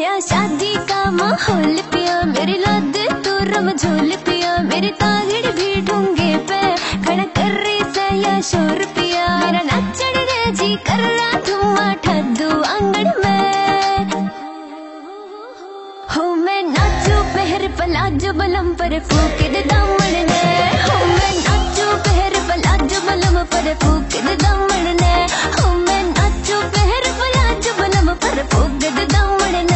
नया शादी का माहौल पिया, मेरी लाद तो रम झोल पिया, मेरी तागड़ भी ढूंगे पे खड़ा कर रही से या शोर पिया, मेरा नाचड़ रे जी कर रहा धुआं ठद्दू आंगन में। हो मैं नाचू पहर पलाजो बलम पर फूक दे दामन ने, हो मैं नाचू पहर पलाजो बलम पर फूक दे दामन ने, हो मैं नाचू पहर पलाजो बलम पर फूक दे दामन ने।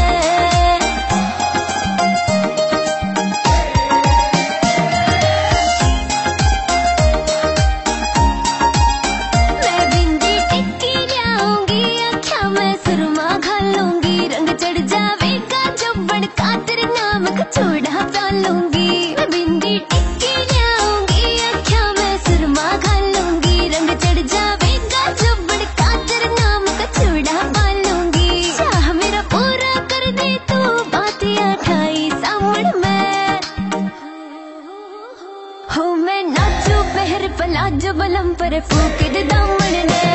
मैं बिंदी टिक्की लाऊंगी, आँखें में सुरमा घालूंगी, रंग चढ़ जावेगा जो बड़का तेरे नाम का चूड़ा डालूंगी। मैं बिंदी टिक्की लाऊंगी, आँखें में सुरमा घालूंगी, रंग चढ़ जावेगा जो बड़का तेरे नाम का चूड़ा डालूंगी। चाह मेरा पूरा कर दे तू बातियां ठाई सामण में। हो मैं नाचू पहर पलाजो बलम पर फूक दे दामन ने,